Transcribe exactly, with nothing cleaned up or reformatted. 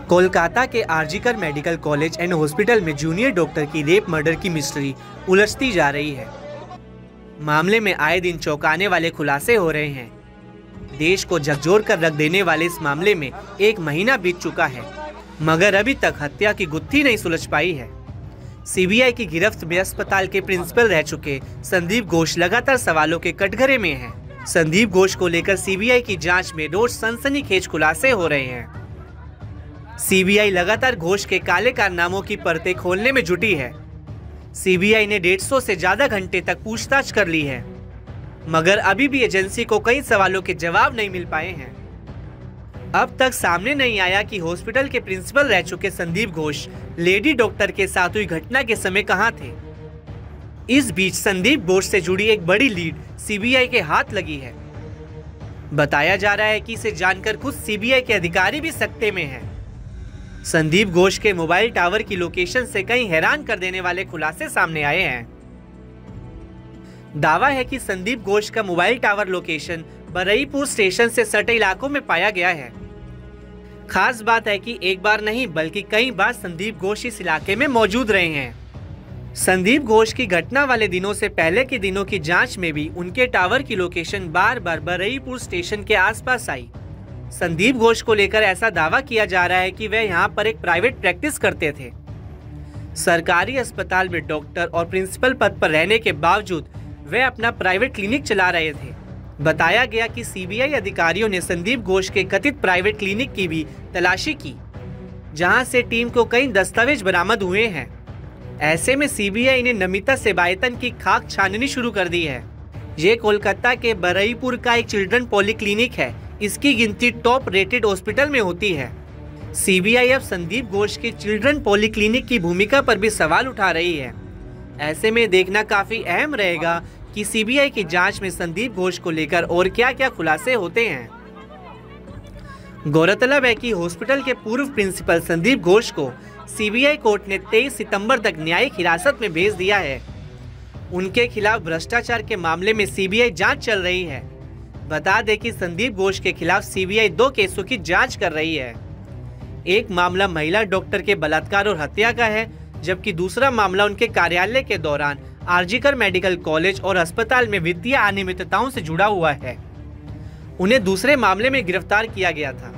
कोलकाता के RG Kar medical college and hospital में junior doctor की रेप मर्डर की मिस्ट्री उलझती जा रही है। मामले में आए दिन चौंकाने वाले खुलासे हो रहे हैं। देश को झकझोर कर रख देने वाले इस मामले में एक महीना बीत चुका है, मगर अभी तक हत्या की गुत्थी नहीं सुलझ पाई है। सीबीआई की गिरफ्त में अस्पताल के प्रिंसिपल रह चुके संदीप घोष लगातार सवालों के कटघरे में हैं। संदीप घोष को लेकर सीबीआई की जांच में रोज सनसनीखेज खुलासे हो रहे हैं। सीबीआई लगातार घोष के काले कारनामों की परतें खोलने में जुटी है। सीबीआई ने डेढ़ सौ से ज्यादा घंटे तक पूछताछ कर ली है, मगर अभी भी एजेंसी को कई सवालों के जवाब नहीं मिल पाए हैं। अब तक सामने नहीं आया कि हॉस्पिटल के प्रिंसिपल रह चुके संदीप घोष लेडी डॉक्टर के साथ हुई घटना के समय कहां थे। इस बीच संदीप घोष से जुड़ी एक बड़ी लीड सीबीआई के हाथ लगी है। बताया जा रहा है कि इसे जानकर खुद सीबीआई के अधिकारी भी सकते में हैं। संदीप घोष के मोबाइल टावर की लोकेशन से कई हैरान कर देने वाले खुलासे सामने आए हैं। दावा है कि संदीप घोष का mobile tower location Baruipur station से सटे इलाकों में पाया गया है। खास बात है कि एक बार नहीं बल्कि कई बार संदीप घोष इस इलाके में मौजूद रहे हैं। संदीप घोष की घटना वाले दिनों से पहले के दिनों की जांच में भी उनके टावर की लोकेशन बार बार बरईपुर स्टेशन के आसपास आई। संदीप घोष को लेकर ऐसा दावा किया जा रहा है कि वे यहाँ पर एक प्राइवेट प्रैक्टिस करते थे। सरकारी अस्पताल में डॉक्टर और प्रिंसिपल पद पर रहने के बावजूद वे अपना प्राइवेट क्लिनिक चला रहे थे। बताया गया कि सीबीआई अधिकारियों ने संदीप घोष के कथित प्राइवेट क्लिनिक की भी तलाशी की, जहां से टीम को कई दस्तावेज बरामद हुए हैं। ऐसे में सीबीआई ने नमिता सेबायतन की खाक छाननी शुरू कर दी है। ये कोलकाता के बरईपुर का एक चिल्ड्रन पॉलीक्लिनिक है। इसकी गिनती टॉप रेटेड हॉस्पिटल में होती है। सीबीआई अब संदीप घोष के चिल्ड्रन पॉलीक्लिनिक की भूमिका पर भी सवाल उठा रही है। ऐसे में देखना काफी अहम रहेगा कि सीबीआई की जांच में संदीप घोष को लेकर और क्या क्या खुलासे होते हैं। गौरतलब है कि हॉस्पिटल के पूर्व प्रिंसिपल संदीप घोष को सीबीआई कोर्ट ने तेईस सितंबर तक न्यायिक हिरासत में भेज दिया है। उनके खिलाफ भ्रष्टाचार के मामले में सीबीआई जांच चल रही है। बता दें कि संदीप घोष के खिलाफ सीबीआई दो केसों की जांच कर रही है। एक मामला महिला डॉक्टर के बलात्कार और हत्या का है, जबकि दूसरा मामला उनके कार्यालय के दौरान आरजीकर मेडिकल कॉलेज और अस्पताल में वित्तीय अनियमितताओं से जुड़ा हुआ है। उन्हें दूसरे मामले में गिरफ्तार किया गया था।